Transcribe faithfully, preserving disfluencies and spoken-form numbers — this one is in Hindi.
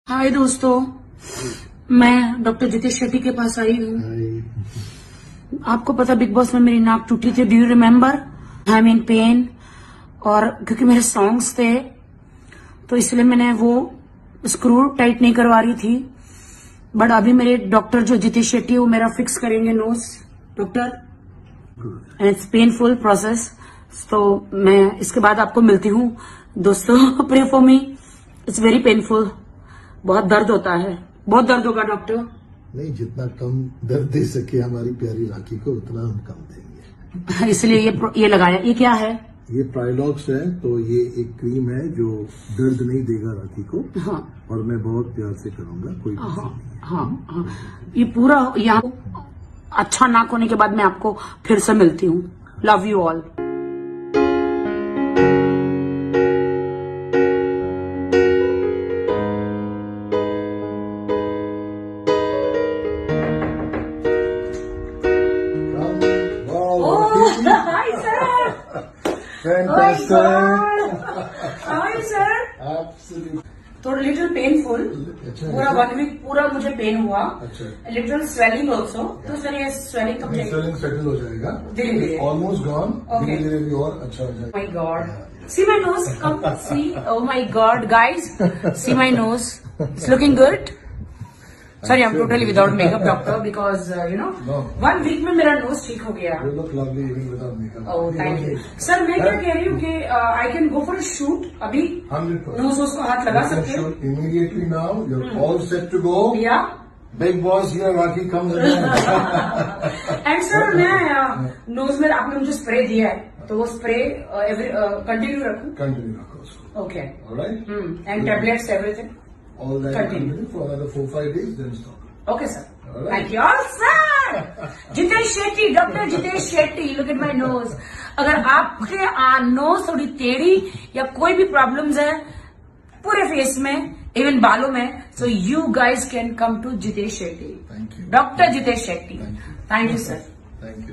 हाय दोस्तों, मैं डॉक्टर जितेश शेट्टी के पास आई हूँ। आपको पता बिग बॉस में मेरी नाक टूटी थी, do you remember? I am in pain. और क्योंकि मेरे सॉन्ग्स थे तो इसलिए मैंने वो स्क्रू टाइट नहीं करवा रही थी, बट अभी मेरे डॉक्टर जो जितेश शेट्टी है वो मेरा फिक्स करेंगे nose doctor, and it's painful process. तो मैं इसके बाद आपको मिलती हूँ दोस्तों। Pray for me, it's very painful. बहुत दर्द होता है, बहुत दर्द होगा डॉक्टर। नहीं, जितना कम दर्द दे सके हमारी प्यारी राखी को उतना हम कम देंगे। इसलिए ये ये लगाया। ये क्या है? ये प्राइलॉक्स है, तो ये एक क्रीम है जो दर्द नहीं देगा राखी को। हाँ। और मैं बहुत प्यार से करूंगा, कोई हाँ, हाँ, हाँ। ये पूरा यहाँ अच्छा नाक होने के बाद मैं आपको फिर से मिलती हूँ। Love you all. Hi, sir. Fantastic. Oh my God. How are you, sir? Absolutely. थोड़ा लिटिल पेनफुल। अच्छा, पूरा वन वीक पूरा मुझे पेन हुआ। अच्छा। Little swelling also. तो सर ये स्वेलिंग कब जाएगी? स्वेलिंग सेटल हो जाएगा धीरे धीरे। Almost gone. Okay. धीरे धीरे भी और अच्छा हो जाएगा। My God. See my nose. Come see. Oh my God, guys. See my nose. It's looking good. Sorry, I'm totally without makeup, doctor, because uh, you know, No. one week में मेरा nose ठीक हो गया। You look lovely even without makeup. Oh, thank you. Sir मैं क्या कह रही हूँ कि I can go for a shoot अभी। Hundred percent. नोज उसको हाथ लगा सकते हैं। Shoot immediately now. You're all set to go. या Big boss here, Rocky comes again. And sir मैं नोज में आपने मुझे स्प्रे दिया है, तो वो स्प्रे एवरी कंटिन्यू रखूँ? Continue रखो उसको. Okay. All right. And tablets everything? All that Continue. continue for another four five days, then stop. Okay sir, Alright. Thank you sir. Jitesh Shetty, doctor Jitesh Shetty, look at my nose. अगर आपके नोज थोड़ी टेढ़ी या कोई भी प्रॉब्लम्स है पूरे फेस में, इवन बालों में, so you guys can come to Jitesh Shetty, Thank you. Doctor Jitesh Shetty. Thank you. Thank you sir. Thank you.